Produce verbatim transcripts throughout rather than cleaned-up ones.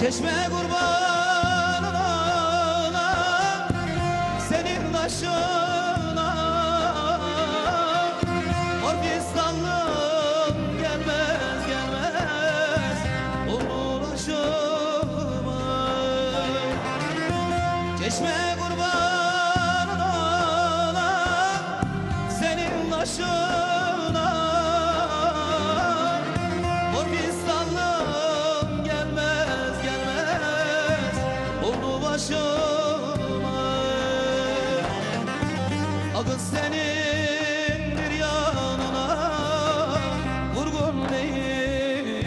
Çeşme kurban olana senin taşına, Orkistanlım gelmez gelmez olur başıma. Çeşme kurban olana senin taşına, Orkistanlım gelmez gelmez oldu başıma. Akıl senin bir yanına vurgun değil,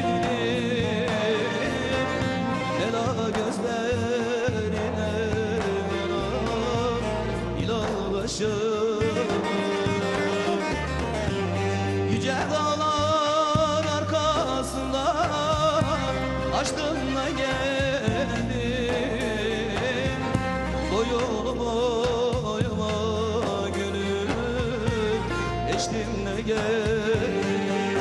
ela gözlerine yanar ilah başım. Yüce dağlar arkasında açtım da geldim, boyunu boyuma gönül eştim de geldim.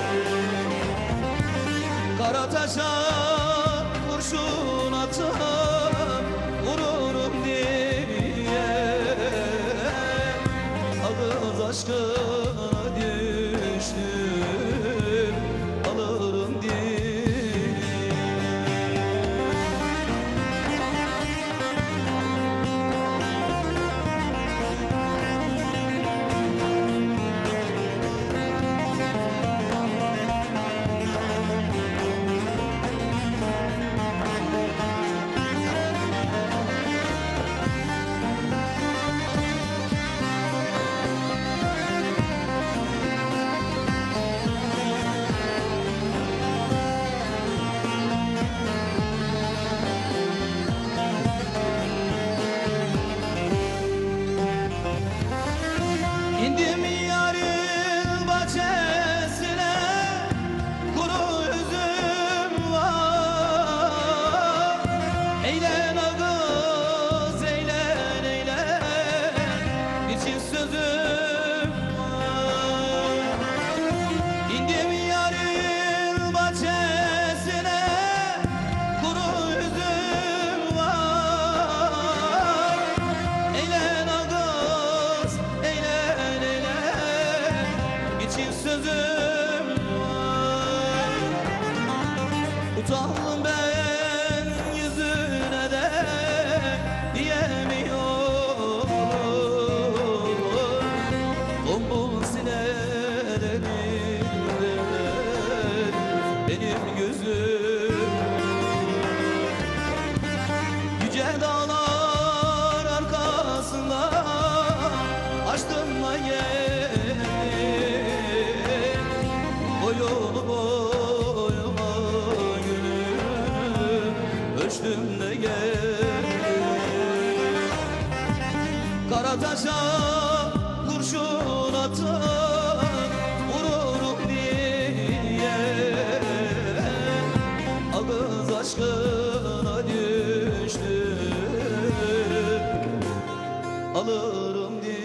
Karataş'a kurşun atıp vururum diye ağız aşkına düştüm, alırım diye. İndim yarın bahçesine, kuru üzüm var. Eğlen ağız eğlen eğlen, bir çift sözüm var. İndim yarın bahçesine, kuru üzüm var. Eğlen ağız eğlen eğlen, bir çift sözüm var. Utandım ben yüzüne de diyemiyorum, tombul sinelerimde benim gözüm. Yüce dağlar arkasında açtım da geldim, boyunu boyuma gönül ölçtüm de geldim. Karataş'a kurşun atıp vururum diye ağız aşkına düştüm, alırım diye.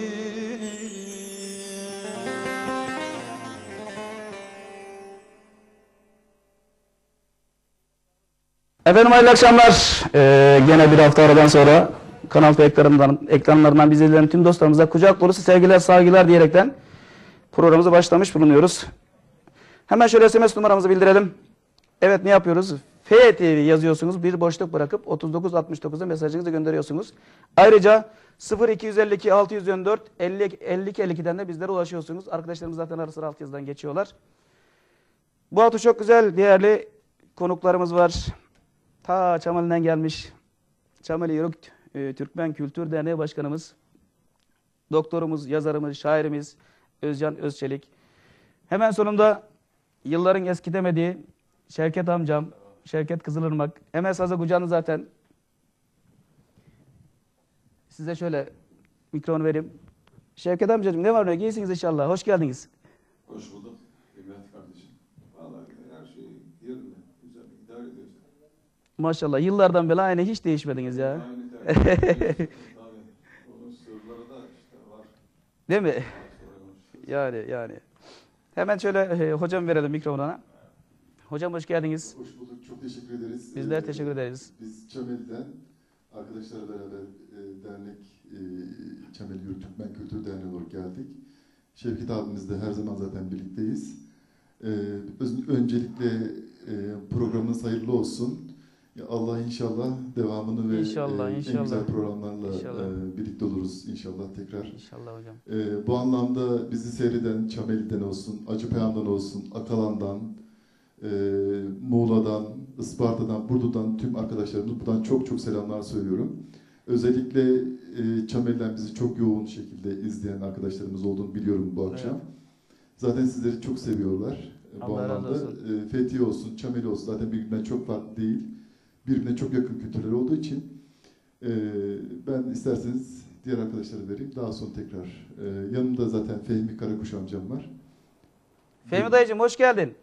Efendim hayırlı akşamlar. Ee, gene bir hafta aradan sonra Kanal T ekranlarından, ekranlarından bizi izleyen tüm dostlarımıza kucak dolusu sevgiler, saygılar diyerekten programımıza başlamış bulunuyoruz. Hemen şöyle S M S numaramızı bildirelim. Evet, ne yapıyoruz? F T V yazıyorsunuz, bir boşluk bırakıp otuz dokuz altmış dokuz'a mesajınızı gönderiyorsunuz. Ayrıca sıfır iki yüz elli iki altı yüz on dört elli elli iki elli iki'den de bizlere ulaşıyorsunuz. Arkadaşlarımız zaten ara sıra alt yazıdan geçiyorlar. Bu hafta çok güzel, değerli konuklarımız var. Ta Çamali'den gelmiş. Çamali Yörük e, Türkmen Kültür Derneği Başkanımız, doktorumuz, yazarımız, şairimiz Özcan Özçelik. Hemen sonunda yılların eskitemediği Şevket amcam, Şevket Kızılırmak. Hemen sazı kucağını zaten. Size şöyle mikrofonu vereyim. Şevket amcacığım, ne var ne? İyisiniz inşallah. Hoş geldiniz. Hoş bulduk. Kıymetli kardeşim. Vallahi her şey yerinde. Güzel idare ediyoruz. Maşallah. Yıllardan beri aynı, hiç değişmediniz ya. Aynı tabii. Onun sırları da işte var. Değil mi? Yani yani. Hemen şöyle e, hocam verelim mikrofonuna. Hocam hoş geldiniz. Hoş bulduk. Çok teşekkür ederiz. Bizler Ee, teşekkür ederiz. Biz Çameli'den arkadaşlarla beraber e, dernek e, Çameli Yörük Türkmen Kültür Derneği olarak geldik. Şevket abimizle her zaman zaten birlikteyiz. Ee, öz- öncelikle e, programınız hayırlı olsun. Ya Allah inşallah devamını ve İnşallah, e, en inşallah. güzel programlarla İnşallah. e, birlikte oluruz inşallah tekrar. İnşallah hocam. Ee, bu anlamda bizi seyreden Çameli'den olsun, Acıpayam'dan olsun, Akalan'dan, e, Muğla'dan, Isparta'dan, Burdur'dan tüm arkadaşlarımız buradan çok çok selamlar söylüyorum. Özellikle e, Çameli'den bizi çok yoğun şekilde izleyen arkadaşlarımız olduğunu biliyorum bu akşam. Evet. Zaten sizleri çok seviyorlar. E, bu Allah razı anlamda olsun. e, Fethiye olsun, Çameli olsun zaten birbirinden çok farklı değil. Birbirine çok yakın kültürler olduğu için e, ben isterseniz diğer arkadaşlara vereyim. Daha sonra tekrar. E, yanımda zaten Fehmi Karakuş amcam var. Fehmi dayıcım hoş geldin.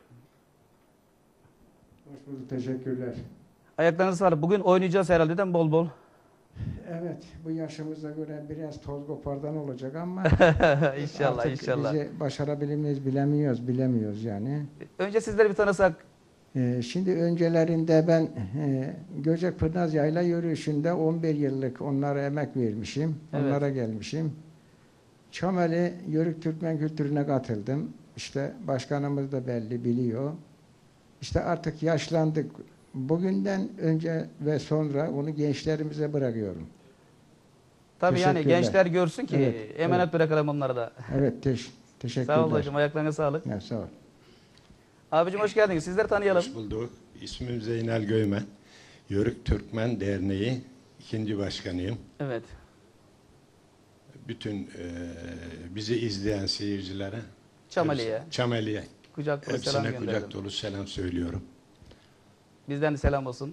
Hoş bulduk, teşekkürler. Ayaklarınızı sağlık. Bugün oynayacağız herhalde değil mi bol bol? Evet, bu yaşımıza göre biraz toz kopardan olacak ama İnşallah artık inşallah. bizi başarabilir miyiz bilemiyoruz, bilemiyoruz yani. Önce sizleri bir tanısak. Ee, şimdi öncelerinde ben e, Göcek Pırnaz Yayla yürüyüşünde on bir yıllık onlara emek vermişim, Evet. onlara gelmişim. Çameli Yörük Türkmen kültürüne katıldım. İşte başkanımız da belli biliyor. İşte artık yaşlandık. Bugünden önce ve sonra onu gençlerimize bırakıyorum. Tabii yani Teşekkürler. gençler görsün ki Evet, emanet evet. bırakalım onlara da. Evet, teş teşekkürler. Sağ ol hocam, ayaklarına sağlık. Evet, sağ ol. Abicim hoş geldiniz. Sizleri tanıyalım. Hoş bulduk. İsmim Zeynel Göymen. Yörük Türkmen Derneği ikinci başkanıyım. Evet. Bütün e, bizi izleyen seyircilere, Çamali'ye Çameli'ye kucak dolu selam hepsine gönderelim. kucak dolu selam söylüyorum. Bizden de selam olsun.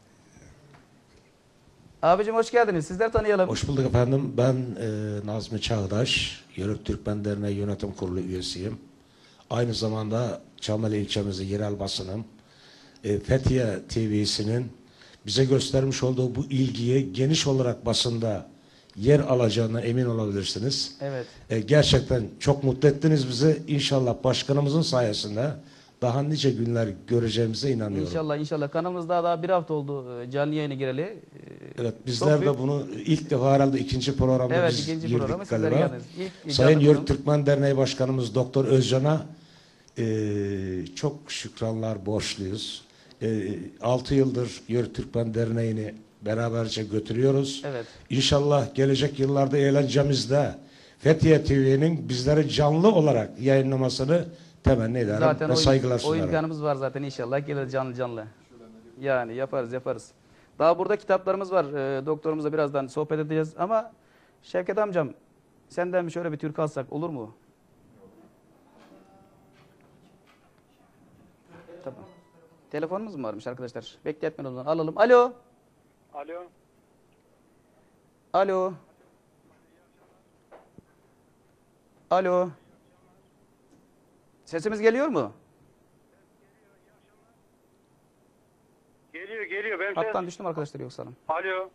Abicim hoş geldiniz. Sizleri tanıyalım. Hoş bulduk efendim. Ben e, Nazmi Çağdaş, Yörük Türkmen Derneği Yönetim Kurulu üyesiyim. Aynı zamanda Çameli ilçemizin yerel basının, e, Fethiye T V'sinin bize göstermiş olduğu bu ilgiye geniş olarak basında yer alacağına emin olabilirsiniz. Evet. E, gerçekten çok mutlu ettiniz bizi. İnşallah başkanımızın sayesinde daha nice günler göreceğimize inanıyorum. İnşallah inşallah. Kanalımızda daha bir hafta oldu e, canlı yayını gireli. E, Evet, Çok bizler büyük- de bunu ilk defa herhalde ikinci programda Evet biz ikinci girdik programı sizler galiba. geldiniz. İlk Sayın canlı Yörük program- Türkmen Derneği Başkanımız Doktor Özcan'a e, çok şükranlar borçluyuz. E, altı yıldır Yörük Türkmen Derneği'ni beraberce götürüyoruz. Evet. İnşallah gelecek yıllarda eğlencemizde Fethiye T V'nin bizleri canlı olarak yayınlamasını temenni ederim Zaten ve o, saygılar o sunarım. imkanımız var zaten inşallah. Gelir canlı canlı. Yani yaparız yaparız. Daha burada kitaplarımız var. E, doktorumuzla birazdan sohbet edeceğiz ama Şevket amcam senden bir şöyle bir türkü alsak olur mu? Tamam. Telefonumuz mu varmış arkadaşlar? Bekletmeyin o zaman. Alalım. Alo. Alo. Alo. Alo. Sesimiz geliyor mu? Geliyor geliyor. Benim Hattan ses... düştüm arkadaşlar yoksa. Alo.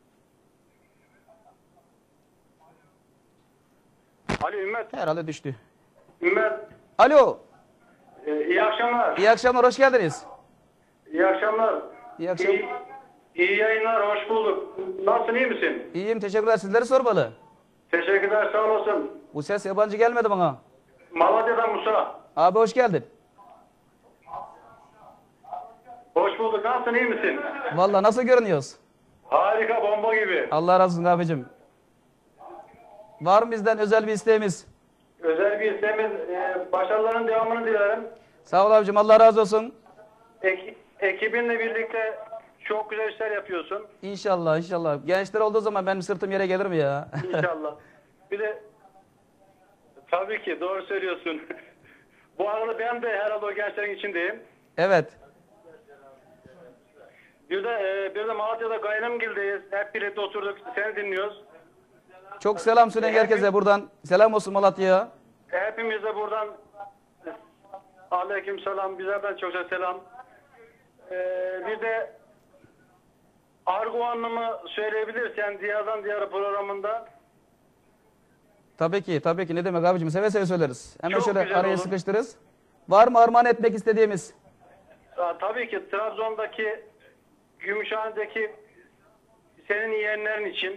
Alo Ümmet. Herhalde düştü. Ümmet. Alo. Ee, iyi akşamlar. İyi akşamlar, hoş geldiniz. İyi akşamlar. İyi akşamlar. İyi, iyi yayınlar. Hoş bulduk. Nasılsın? İyi misin? İyiyim, teşekkürler. Sizleri sormalı. Teşekkürler. Sağ olasın. Bu ses yabancı gelmedi bana. Malatya'dan Musa. Abi hoş geldin. Hoş bulduk. Nasılsın? İyi misin? Vallahi nasıl görünüyoruz? Harika. Bomba gibi. Allah razı olsun abicim. Var mı bizden özel bir isteğimiz? Özel bir isteğimiz. E, başarıların devamını dilerim. Sağ ol abicim, Allah razı olsun. Ek, ekibinle birlikte çok güzel işler yapıyorsun. İnşallah inşallah. Gençler olduğu zaman benim sırtım yere gelir mi ya? İnşallah. Bir de tabii ki doğru söylüyorsun. Bu arada ben de herhalde o gençlerin içindeyim. Evet. Bir de e, bir de Malatya'da Gaynamgil'deyiz. Hep birlikte oturduk. Seni dinliyoruz. Çok selam söyleyin herkese buradan. Selam olsun Malatya'ya. Hepimiz de buradan aleyküm selam. Bizlerden çok çok selam. E, bir de Argo Hanım'ı söyleyebilirsen Diyardan Diyara programında. Tabii ki, tabii ki. Ne demek abicim? Seve seve söyleriz. Hemen Çok şöyle güzel araya olur. sıkıştırırız. Var mı armağan etmek istediğimiz? Ha, tabii ki Trabzon'daki, Gümüşhane'deki senin yeğenlerin için.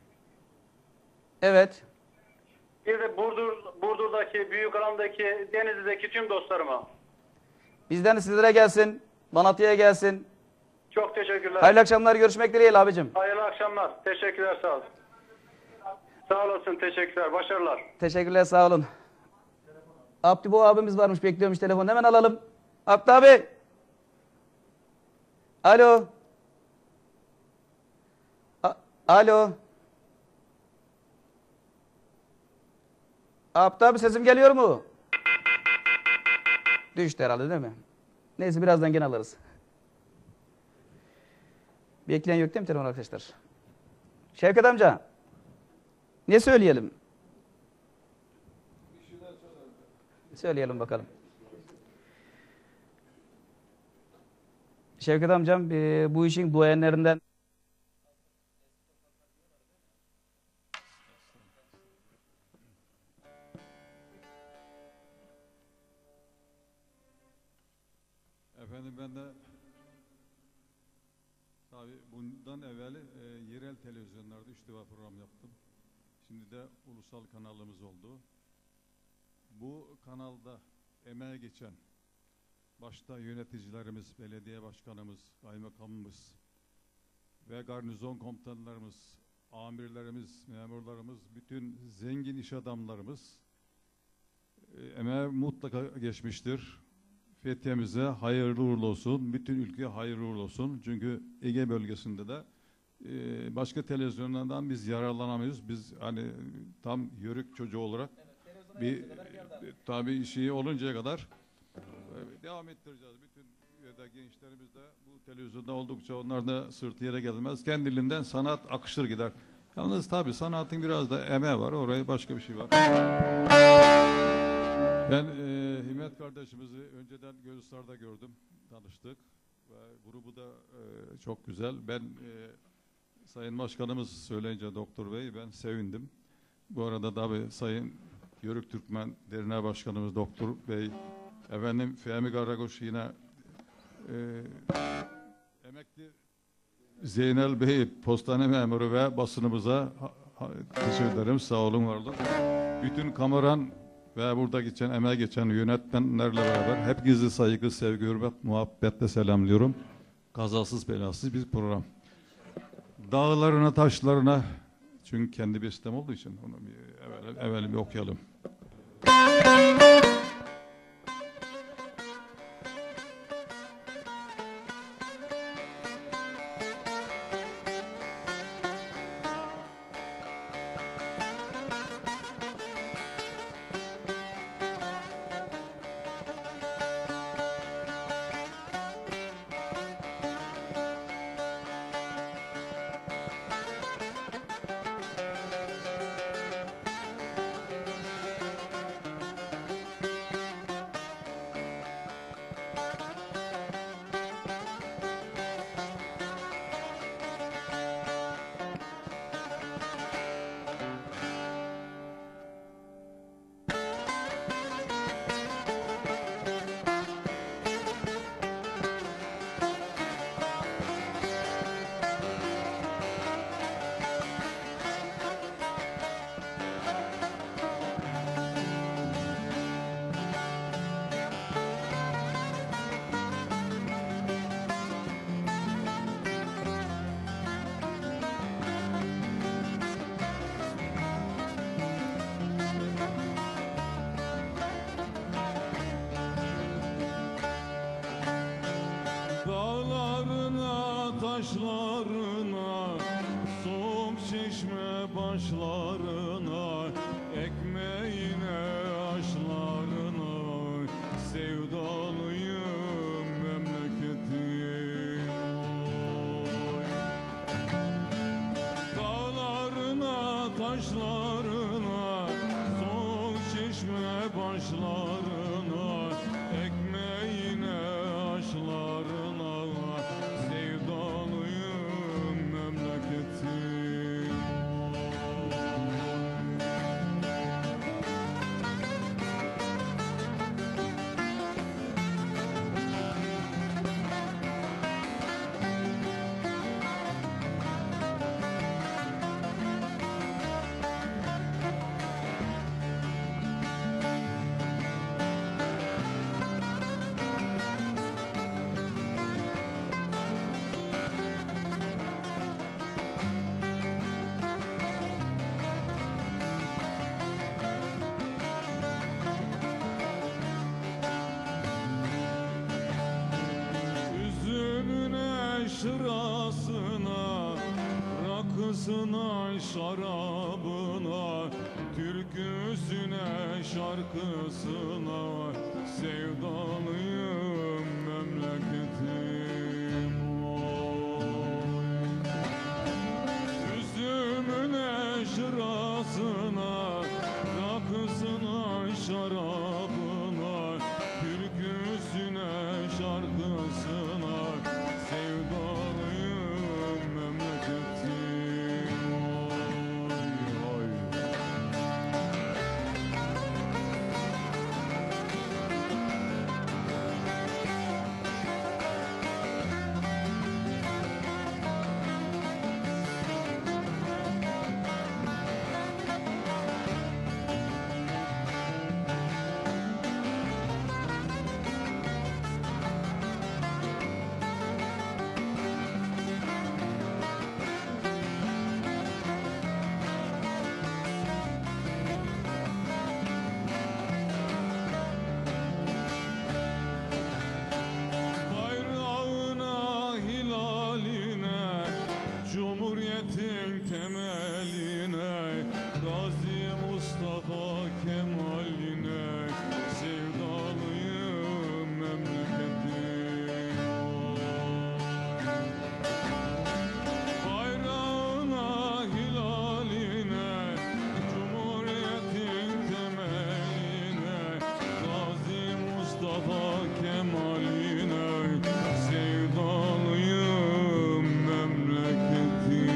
Evet. Bir de Burdur, Burdur'daki, Büyükalan'daki, Denizli'deki tüm dostlarıma. Bizden de sizlere gelsin. Malatya'ya gelsin. Çok teşekkürler. Hayırlı akşamlar. Görüşmek dileğiyle abicim. Hayırlı akşamlar. Teşekkürler, sağ olun. Sağ olasın, teşekkürler. Başarılar. Teşekkürler, sağ olun. Abdü bu abimiz varmış, bekliyormuş telefon. Hemen alalım. Abdü abi. Alo. A Alo. Abdü abi sesim geliyor mu? Düştü herhalde değil mi? Neyse birazdan gene alırız. Bekleyen yok değil mi telefon arkadaşlar? Şevket amca. Ne söyleyelim? Söyleyelim bakalım. Şevket amcam e, bu işin duayenlerinden. Efendim ben de tabii bundan evvel e, yerel televizyonlarda üç defa program yaptım. Şimdi de ulusal kanalımız oldu. Bu kanalda emeğe geçen başta yöneticilerimiz, belediye başkanımız, kaymakamımız ve garnizon komutanlarımız, amirlerimiz, memurlarımız, bütün zengin iş adamlarımız e, emeğe mutlaka geçmiştir. Fethiye'mize hayırlı uğurlu olsun, bütün ülkeye hayırlı uğurlu olsun. Çünkü Ege bölgesinde de e, başka televizyonlardan biz yararlanamıyoruz. Biz hani tam yörük çocuğu olarak evet, bir e, tabii şeyi oluncaya kadar e, devam ettireceğiz. Bütün ya da gençlerimiz de bu televizyonda oldukça onlar da sırtı yere gelmez. Kendiliğinden sanat akışır gider. Yalnız tabii sanatın biraz da emeği var. Oraya başka bir şey var. Ben e, Himmet kardeşimizi önceden Gölhisar'da gördüm, tanıştık ve grubu da e, çok güzel. Ben e, Sayın Başkanımız söyleyince Doktor Bey ben sevindim. Bu arada tabii Sayın Yörük Türkmen Derneği Başkanımız Doktor Bey, efendim Fehmi Karakoç yine e, emekli Zeynel Bey postane memuru ve basınımıza ha, ha, teşekkür ederim. Sağ olun, var olun. Bütün kameran ve burada geçen, emeğe geçen yönetmenlerle beraber hepinizi saygı, sevgi, hürmet, muhabbetle selamlıyorum. Kazasız belasız bir program. Dağlarına, taşlarına, çünkü kendi bir sistem olduğu için onu bir evvel, evvel bir okuyalım. Taşlarına, soğuk çeşme başlarına, ekmeğine, aşlarına, sevdalıyım memleketim. Dağlarına, taşlarına, soğuk çeşme başlarına, ekmeğine, aşlarına, rakısına, şarabına, türküsüne, şarkısına sevdalıyım memleketim. Üzümüne, şırasına, rakısına, şarabına, türküsüne, şarkısına sevdalıyım memleketim. Oy, oy. Bayrağına, hilaline, Cumhuriyetin temeline, Gazi Mustafa Kemal'ine sevdalıyım memleketim. Bayrağına, hilaline, Cumhuriyetin temeline, Gazi Mustafa Kemal'ine sevdalıyım memleketim.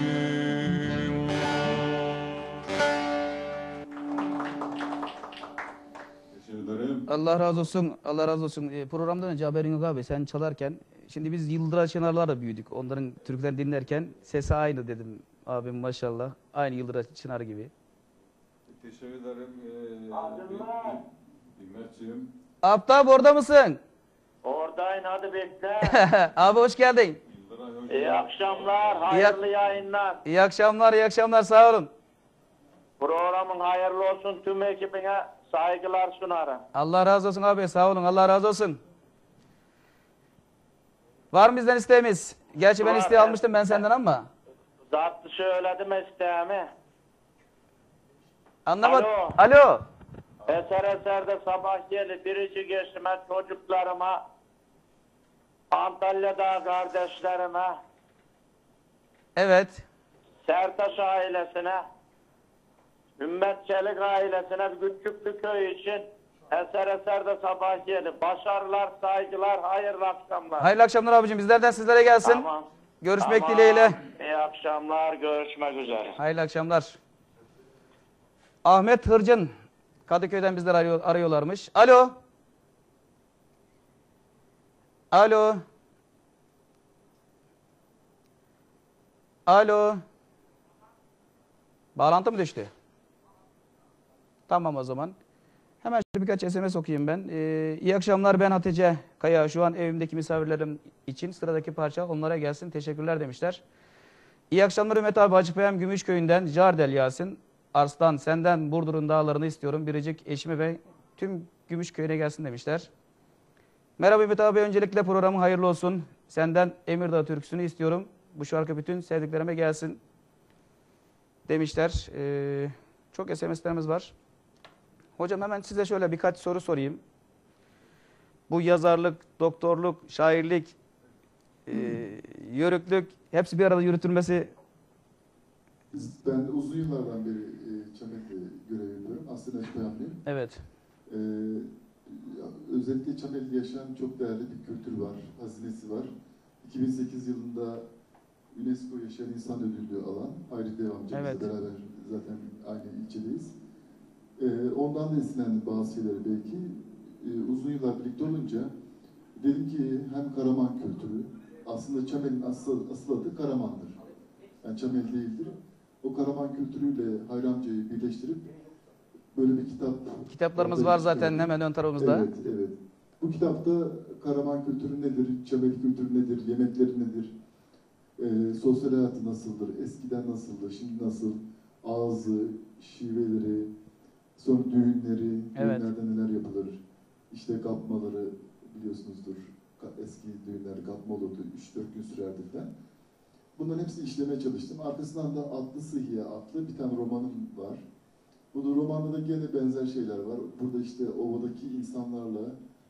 Teşekkür ederim. Allah razı olsun. Allah razı olsun. E, programdan önce haberin yok abi. Sen çalarken şimdi biz Yıldıray Çınar'larla büyüdük. Onların türkülerini dinlerken sesi aynı dedim. Abim maşallah. Aynı Yıldıray Çınar gibi. Teşekkür ederim. Ee, Himmetciğim. Aptal orada mısın? Oradayım, hadi bekle. Abi hoş geldin. Yıldıray Hoca. İyi akşamlar, hayırlı yayınlar. İyi akşamlar, iyi akşamlar. Sağ olun. Programın hayırlı olsun, tüm ekibine saygılar sunarım. Allah razı olsun abi. Sağ olun. Allah razı olsun. Var mı bizden isteğimiz? Gerçi ben Var, isteği evet. almıştım ben senden ama. Zat söyledim isteğimi. Anlamadım. Alo. Alo. Eser eserde sabah gelip birisi geçime, çocuklarıma, Antalya'da kardeşlerime, Evet. Sertaş ailesine, Ümmet Çelik ailesine, Küçüklü köy için eser eserde sabah gelip başarılar, saygılar, hayırlı akşamlar. Hayırlı akşamlar abicim. Bizlerden sizlere gelsin. Tamam. Görüşmek Tamam. dileğiyle. İyi akşamlar, görüşmek üzere. Hayırlı akşamlar. Ahmet Hırcın Kadıköy'den bizler arıyor, arıyorlarmış. Alo. Alo. Alo. Bağlantı mı düştü? Tamam o zaman. Hemen şöyle birkaç S M S okuyayım ben. Ee, iyi akşamlar, ben Hatice Kaya. Şu an evimdeki misafirlerim için sıradaki parça onlara gelsin. Teşekkürler demişler. İyi akşamlar Ümmet abi, Hacıpeyam Gümüşköy'ünden Jardel Yasin. Arslan, senden Burdur'un dağlarını istiyorum. Biricik eşime ve tüm Gümüşköy'üne gelsin demişler. Merhaba Ümmet abi, öncelikle programın hayırlı olsun. Senden Emirdağ türküsünü istiyorum. Bu şarkı bütün sevdiklerime gelsin demişler. Ee, çok S M S'lerimiz var. Hocam hemen size şöyle birkaç soru sorayım. Bu yazarlık, doktorluk, şairlik, e, yörüklük hepsi bir arada yürütülmesi. Ben uzun yıllardan beri e, Çamel'de görev yapıyorum. Aslında Hacıpeyamlıyım. Evet. Ee, özellikle Çamel'de yaşayan çok değerli bir kültür var, hazinesi var. iki bin sekiz yılında UNESCO Yaşayan İnsan Ödüllü alan, Hayri Dev amcamızla Evet. beraber zaten aynı ilçedeyiz. Ee, ondan da esinlendim bazı şeyleri belki. Ee, uzun yıllar birlikte olunca dedim ki hem Karaman kültürü, aslında Çamel'in asıl, asıl adı Karaman'dır. Yani Çamel değildir. O Karaman kültürüyle Hayri amcayı birleştirip böyle bir kitap... Kitaplarımız var zaten hemen ön tarafımızda. Evet, evet. Bu kitapta Karaman kültürü nedir, Çamel kültürü nedir, yemekleri nedir, e, sosyal hayatı nasıldır, eskiden nasıldı, şimdi nasıl, ağzı, şiveleri, sonra düğünleri, Evet. düğünlerde neler yapılır, işte kapmaları biliyorsunuzdur, eski düğünler kapma olurdu, üç dört gün sürerdi falan. Bunların hepsini işlemeye çalıştım. Arkasından da Atlı Sıhhiye adlı bir tane romanım var. Bu da romanda da gene benzer şeyler var. Burada işte ovadaki insanlarla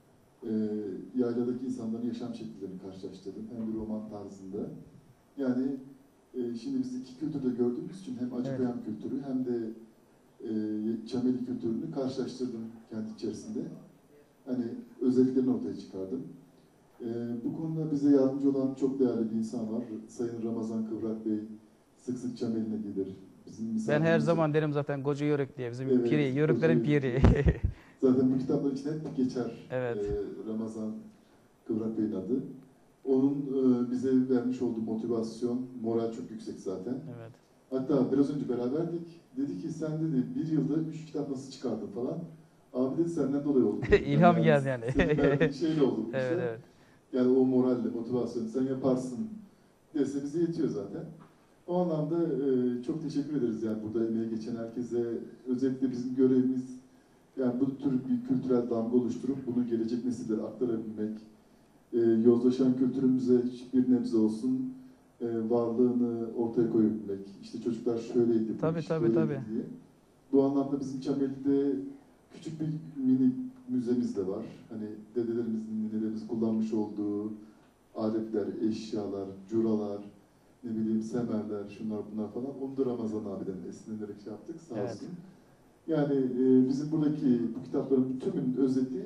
e, yayladaki insanların yaşam şekillerini karşılaştırdım. Hem bir roman tarzında. Yani e, şimdi biz iki kültürde gördüğümüz için hem Acıpayam evet. kültürü hem de e, Çameli kültürünü karşılaştırdım kendi içerisinde. Hani özelliklerini ortaya çıkardım. E, bu konuda bize yardımcı olan çok değerli bir insan var. Sayın Ramazan Kıvrak Bey sık sık Çameli'ne gelir. Bizim ben her zaman derim zaten Koca Yörük diye, bizim evet, piri, Yörüklerin piri. Zaten bu kitaplar için hep geçer evet. e, Ramazan Kıvrak Bey'in adı. Onun e, bize vermiş olduğu motivasyon, moral çok yüksek zaten. Evet. Hatta biraz önce beraberdik. Dedi ki sen dedi bir yılda üç kitap nasıl çıkardın falan. Abi dedi senden dolayı oldu. İlham yani, geldi yani. Senin şeyle oldu. evet, evet. Yani o moralle, motivasyon sen yaparsın dese bize yetiyor zaten. O anlamda e, çok teşekkür ederiz yani burada emeğe geçen herkese. Özellikle bizim görevimiz yani bu tür bir kültürel damga oluşturup bunu gelecek nesillere aktarabilmek. E, yozlaşan kültürümüze bir nebze olsun e, varlığını ortaya koyabilmek. İşte çocuklar şöyleydi, tabii, işte tabii, tabii. diye. Bu anlamda bizim Çameli'de küçük bir mini müzemiz de var. Hani dedelerimizin, ninelerimizin kullanmış olduğu aletler, eşyalar, curalar, ne bileyim semerler, şunlar bunlar falan. Onu da Ramazan abiden esinlenerek şey yaptık sağ evet. olsun. Yani e, bizim buradaki bu kitapların tümünün özeti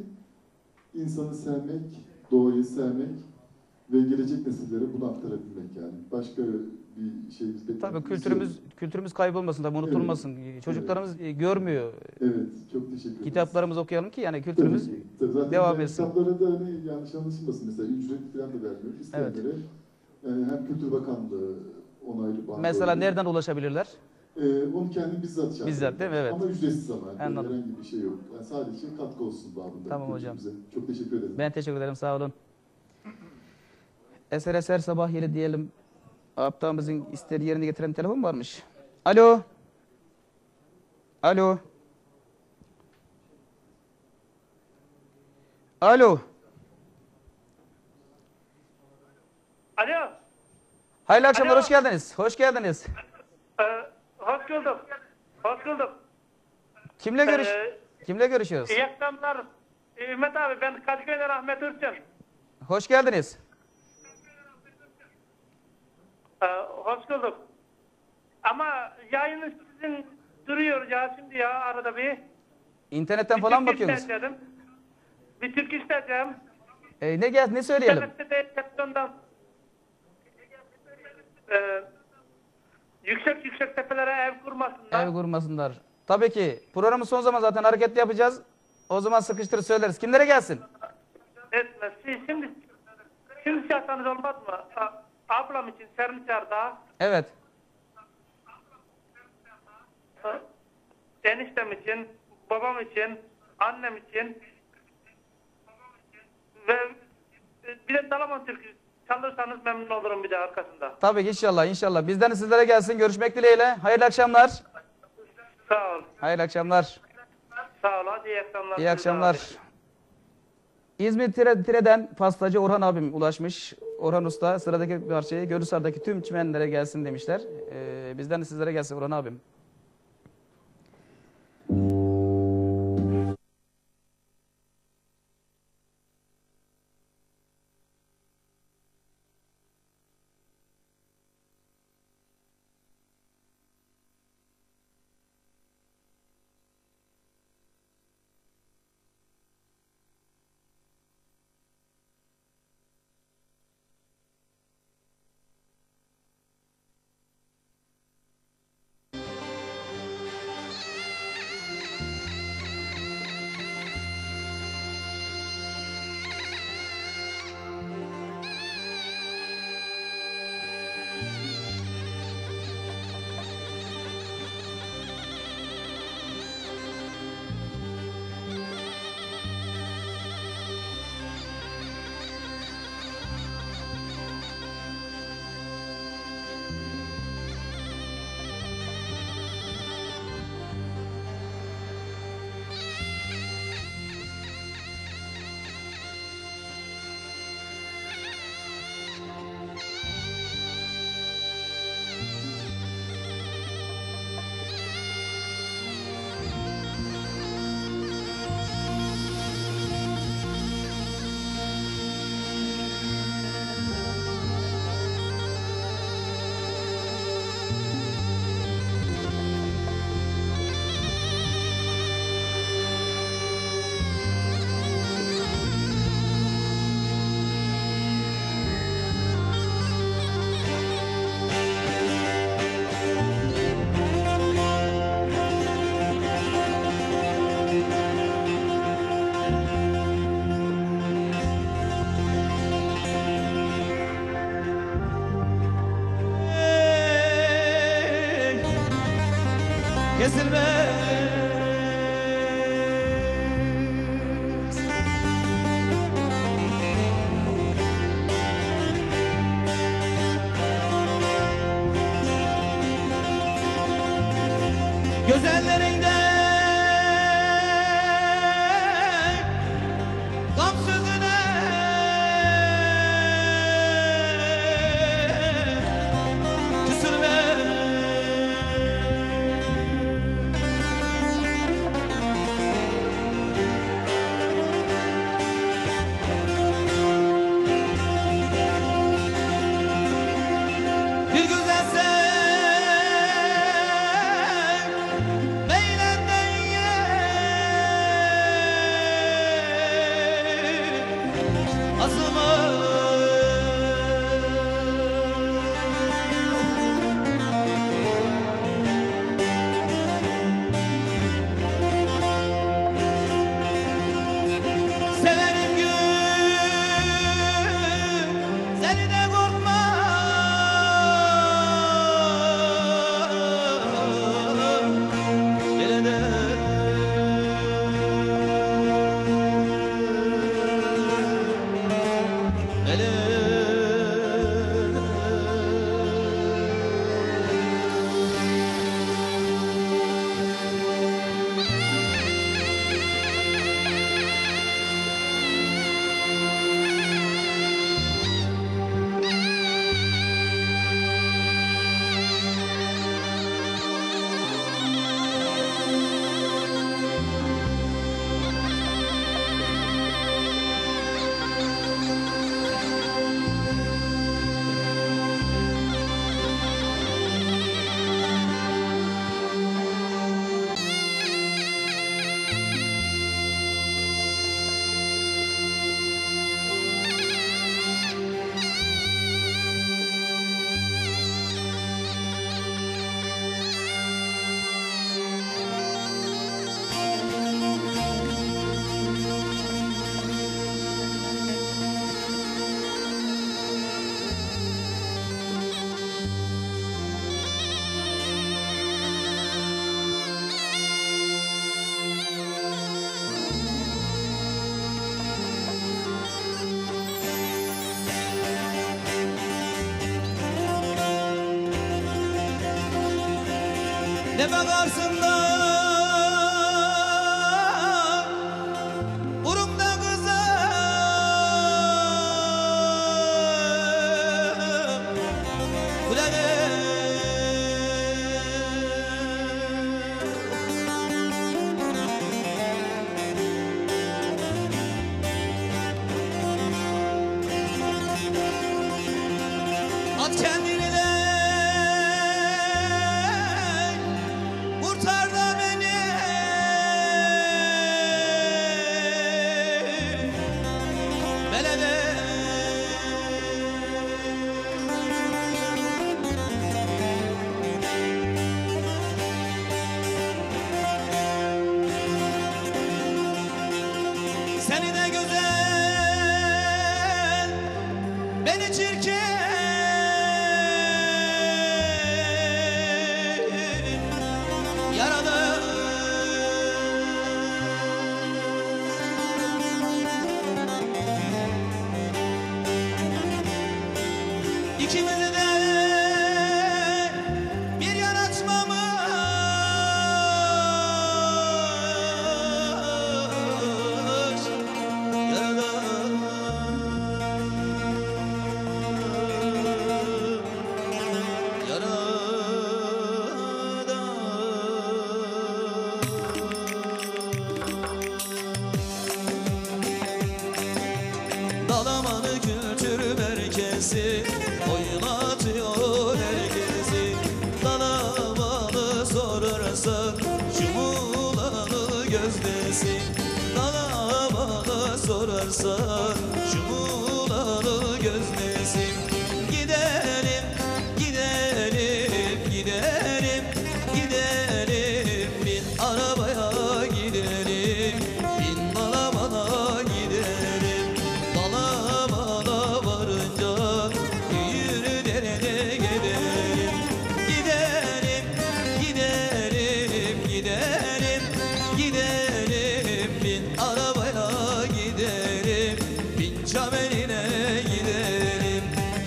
insanı sevmek, doğayı sevmek ve gelecek nesillere bunu aktarabilmek yani. Başka bir şeyimiz beklentimiz tabii kültürümüz yok. Kültürümüz kaybolmasın, tabii unutulmasın. Evet. Çocuklarımız evet. görmüyor. Evet, çok teşekkür ederiz. Kitaplarımızı okuyalım ki yani kültürümüz tabii, tabii. devam etsin. Kitapları da hani yanlış anlaşılmasın mesela ücretli falan da vermiyoruz. İsteyenlere evet. yani hem Kültür Bakanlığı onaylı bandı. Mesela öyle. Nereden ulaşabilirler? Ee, onu kendi bizzat çağırıyor. Bizzat değil mi? Evet. Ama ücretsiz ama. Yani anladım. Herhangi bir şey yok. Yani sadece katkı olsun babında. Tamam hocam. Çok teşekkür ederim. Ben teşekkür ederim. Sağ olun. Eser eser sabah yeri diyelim. Aptamızın istediği yerine getiren telefon varmış. Alo. Alo. Alo. Alo. Hayırlı akşamlar, Alo. hoş geldiniz. Hoş geldiniz. Ee, hoş bulduk. Hoş bulduk. Kimle görüş Ee, Kimle görüşüyoruz? İyi akşamlar. Ümmet abi, ben Kadıköy'den Ahmet Ürçün. Hoş geldiniz. Ee, hoş bulduk. Ama yayını sizin duruyor ya şimdi ya arada bir. İnternetten bir falan mı Türk bakıyorsunuz? isteyeceğim. Bir Türk isteyeceğim. Ee, ne gel ne söyleyelim? Televizyondan Ee, yüksek yüksek tepelere ev kurmasınlar. Ev kurmasınlar. Tabii ki. Programı son zaman zaten hareketli yapacağız. O zaman sıkıştırır söyleriz. Kimlere gelsin? Etmez. Şimdi şimdi çağırsanız olmaz mı? A- Ablam için Serniçar'da. Evet. Eniştem için, babam için, annem için ve bir de Dalaman Türkü çalırsanız memnun olurum bir de arkasında. Tabii ki inşallah inşallah. Bizden de sizlere gelsin. Görüşmek dileğiyle. Hayırlı akşamlar. Sağ ol. Hayırlı akşamlar. Sağ ol. Hadi iyi akşamlar. İyi akşamlar. İzmir Tire, Tire'den pastacı Orhan abim ulaşmış. Orhan Usta sıradaki parçayı Gölhisar'daki tüm çimenlere gelsin demişler. Ee, bizden de sizlere gelsin Orhan abim. kesilmez. Güzellerinde gam sözüne küsülme. Bir güzel sen beylenden ye azımı. Severim güzeli de korkma. Gele de ne bakarsın da burumda kızım kulağım. At kendini de kurtar da beni. Belede seni de güzel, beni çirkin yaralı. İkimizi de bir yaratmamış yaradan. Dalamanı kültür merkezi oyla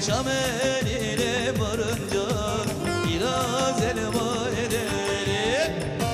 Çam eline varınca biraz elma edelim.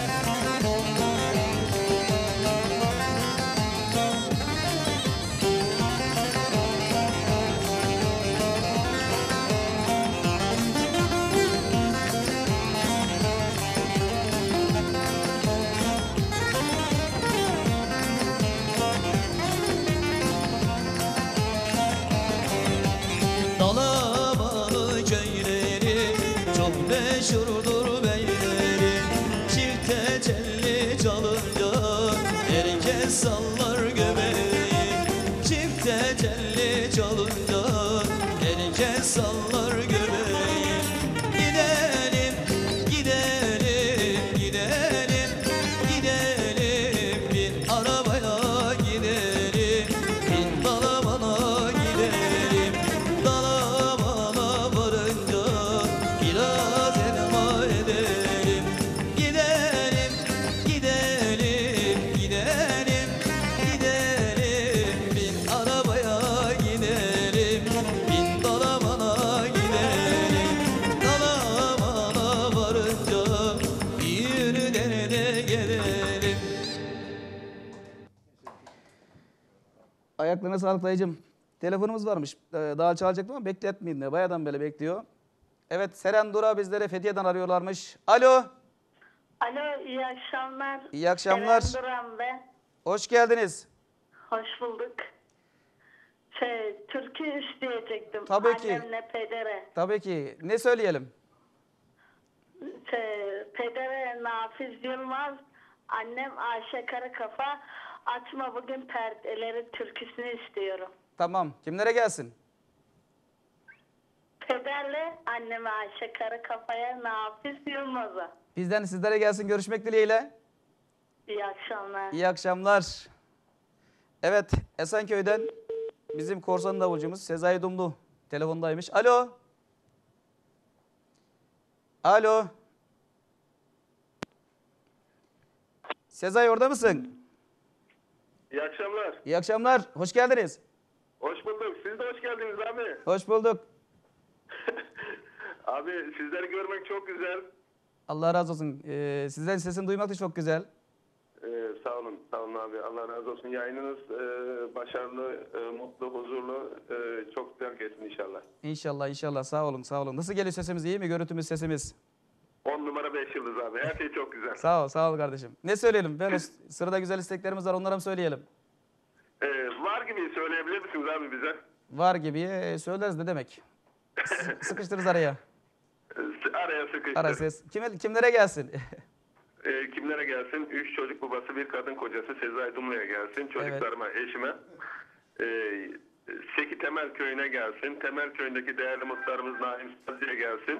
Dalamanı köyleri çok meşhurdur beyleri. Çifte telli çalınca herkes sallar göbeği. Çifte telli çalınca herkes sallar göbeği. Gidelim, gidelim, gidelim, gidelim. Bir arabaya gidelim, bin Dalaman'a gidelim. Dalaman'a varınca biraz elma edelim. Gidelim, gidelim, gidelim, gidelim. Bin arabaya gidelim, bin Dalaman'a gidelim. Dalaman'a varınca bir derede gelelim. Ayaklarına sağlık dayıcım. Telefonumuz varmış. Ee, daha çalacaktım ama bekletmeyin de. Bayağıdan beri bekliyor. Evet, Seren Dura bizlere Fethiye'den arıyorlarmış. Alo. Alo, iyi akşamlar. İyi akşamlar. Seren Duran ben. Hoş geldiniz. Hoş bulduk. Şey, türkü isteyecektim. Tabii ki. Annemle pedere. Tabii ki. Ne söyleyelim? Şey, pedere Nafiz Yılmaz, annem Ayşe Karakafa. Açma bugün perdeleri türküsünü istiyorum. Tamam. Kimlere gelsin? Pederle anneme Ayşe Karakafa'ya, Nafiz Yılmaz'a. Bizden sizlere gelsin. Görüşmek dileğiyle. İyi akşamlar. İyi akşamlar. Evet, Esenköy'den bizim korsan davulcumuz Sezai Dumlu telefondaymış. Alo. Alo. Sezai orada mısın? İyi akşamlar. İyi akşamlar. Hoş geldiniz. Hoş bulduk. Siz de hoş geldiniz abi. Hoş bulduk. Abi sizleri görmek çok güzel. Allah razı olsun. Ee, sizden sesini duymak da çok güzel. Ee, sağ olun, sağ olun abi. Allah razı olsun. Yayınınız e, başarılı, e, mutlu, huzurlu, e, çok güzel geçsin inşallah. İnşallah, inşallah. Sağ olun, sağ olun. Nasıl geliyor sesimiz? İyi mi? Görüntümüz, sesimiz? On numara beş yıldız abi. Her şey çok güzel. Sağ ol, sağ ol kardeşim. Ne söyleyelim? Böyle sırada güzel isteklerimiz var. Onlara mı söyleyelim? Ee, var gibi söyleyebilir misiniz abi bize? Var gibi. Ee, söyleriz ne demek? S- Sıkıştırırız araya. Ee, Araya sıkıştı. Ara ses. Kime, kimlere gelsin? Ee, kimlere gelsin? Üç çocuk babası, bir kadın kocası Sezai Dumlu'ya gelsin. Çocuklarıma, eşime. Ee, Seki Temel Köyü'ne gelsin. Temel Köyü'ndeki değerli muhtarımız Naim Sazcı'ya gelsin.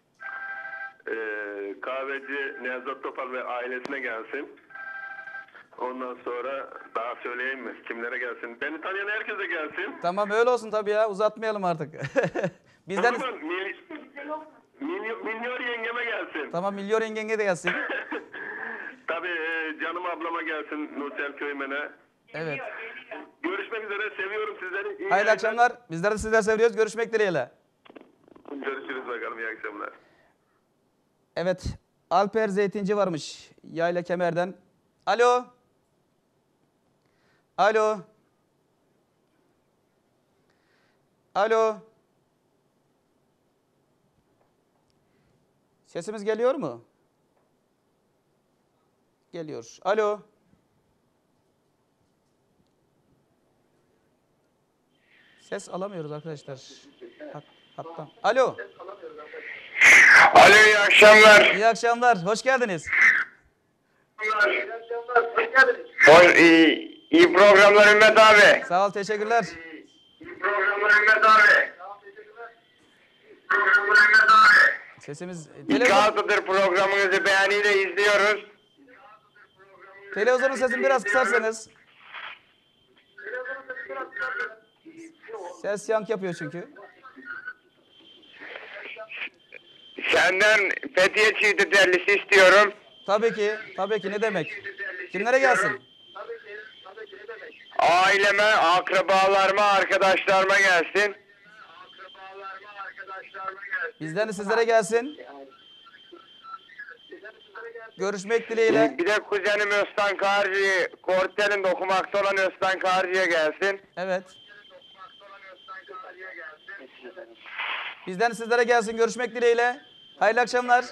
Ee, kahveci Nevzat Topal ve ailesine gelsin. Ondan sonra daha söyleyeyim mi? Kimlere gelsin? Beni tanıyan herkese gelsin. Tamam öyle olsun tabii ya. Uzatmayalım artık. Bizden... O zaman mil, milyon, milyon yengeme gelsin. Tamam milyon yengenge de gelsin. Tabii e, canım ablama gelsin Nursel Köymen'e. Evet. Görüşmek üzere. Seviyorum sizleri. İyi Hayırlı yayınlar. akşamlar. Bizler de sizler seviyoruz. Görüşmek dileğiyle. Görüşürüz bakalım. İyi akşamlar. Evet. Alper Zeytinci varmış. Yayla Kemer'den. Alo. Alo. Alo. Sesimiz geliyor mu? Geliyor. Alo. Ses alamıyoruz arkadaşlar. Hat, hattan. Alo. Alo, iyi akşamlar. İyi akşamlar. Hoş geldiniz. Hoş, iyi, iyi programlar Ümmet abi. Sağ ol, teşekkürler. İyi programlar Ümmet abi. Sesimiz... İki Televizyon, haftadır programınızı beğeniyle izliyoruz. televizyonun sesini biraz kısarsanız. Ses yankı yapıyor çünkü. Senden Fethiye çifti derlisi istiyorum. Tabii ki, tabii ki ne demek. Kimlere gelsin? Aileme, akrabalarıma, arkadaşlarıma gelsin. Bizden de sizlere gelsin. Görüşmek dileğiyle. Bir de kuzenim Öztan Karcı, Kortel'in okumakta olan Öztan Karcı'ya gelsin. Evet. Bizden de sizlere gelsin. Görüşmek dileğiyle. Hayırlı akşamlar.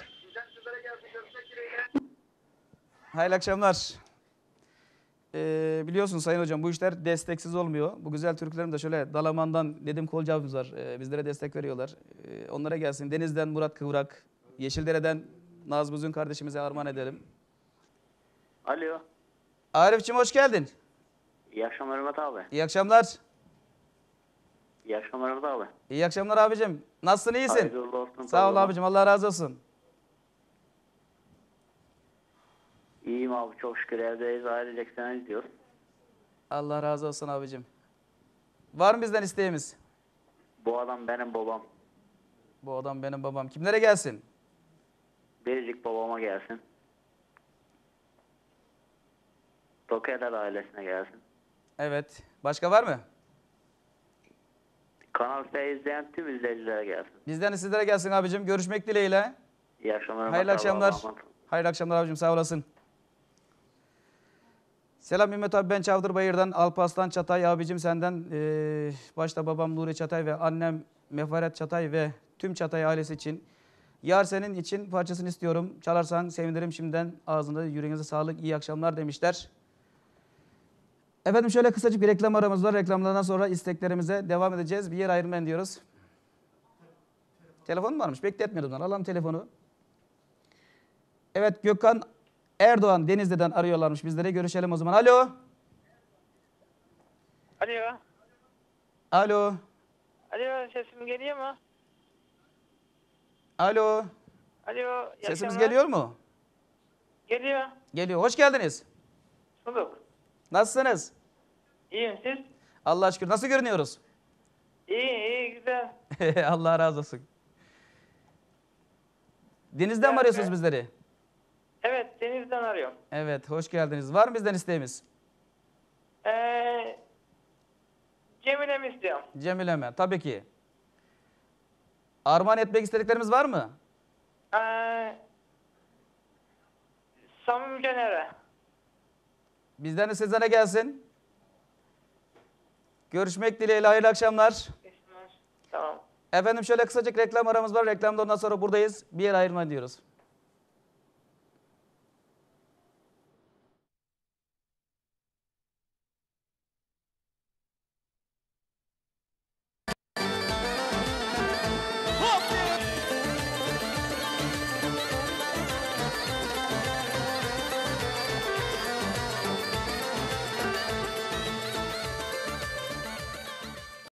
Hayırlı akşamlar. Ee, biliyorsunuz Sayın Hocam bu işler desteksiz olmuyor. Bu güzel türkülerim de şöyle Dalaman'dan Nedim Kolcu abimiz var. Ee, bizlere destek veriyorlar. Ee, onlara gelsin. Deniz'den Murat Kıvrak, Yeşildere'den Nazım Uzun kardeşimize armağan edelim. Alo. Arif'ciğim hoş geldin. İyi akşamlar Mehmet abi. İyi akşamlar. İyi akşamlar Mehmet abi. İyi akşamlar abicim. Nasılsın, iyisin? Hayırlı olsun. Sağ ol abicim, Allah razı olsun. İyiyim abi, çok şükür evdeyiz, ailecek seni izliyoruz. Allah razı olsun abicim. Var mı bizden isteğimiz? Bu adam benim babam. Bu adam benim babam. Kimlere gelsin? Biricik babama gelsin. Tokeler ailesine gelsin. Evet. Başka var mı? Kanal F izleyen tüm izleyicilere gelsin. Bizden de sizlere gelsin abicim. Görüşmek dileğiyle. İyi akşamlar. Hayırlı Mehmet abi, akşamlar. Allah'a emanet. Hayırlı akşamlar abicim, sağ olasın. Selam Mehmet abi, ben Çavdırbayır'dan Alparslan Çatay abicim, senden e, başta babam Nuri Çatay ve annem Mefaret Çatay ve tüm Çatay ailesi için Yar Senin için parçasını istiyorum. Çalarsan sevinirim şimdiden, ağzında yüreğinize sağlık, iyi akşamlar demişler. Efendim şöyle kısacık bir reklam aramız var. Reklamlardan sonra isteklerimize devam edeceğiz. Bir yer ayrılmayın diyoruz. Telefon varmış, bekletmiyordum ben. Alalım telefonu. Evet, Gökhan Erdoğan Denizli'den arıyorlarmış bizlere. Görüşelim o zaman. Alo. Alo. Alo. Alo, sesim geliyor mu? Alo. Alo. iyi Sesimiz akşamlar. geliyor mu? Geliyor. Geliyor. Hoş geldiniz. Bulduk. Nasılsınız? İyiyim, siz? Allah'a şükür. Nasıl görünüyoruz? İyi, iyi, güzel. Allah razı olsun. Denizden mi arıyorsunuz bizleri? Evet, Deniz'den arıyorum. Evet, hoş geldiniz. Var mı bizden isteğimiz? Ee, Cemile'mi istiyorum. Cemile'me, tabii ki. Armağan etmek istediklerimiz var mı? Ee, Samim Caner'e. Bizden de sizlere gelsin. Görüşmek dileğiyle, hayırlı akşamlar. Tamam. Efendim şöyle kısacık reklam aramız var. Reklamdan sonra buradayız. Bir yer ayırma diyoruz.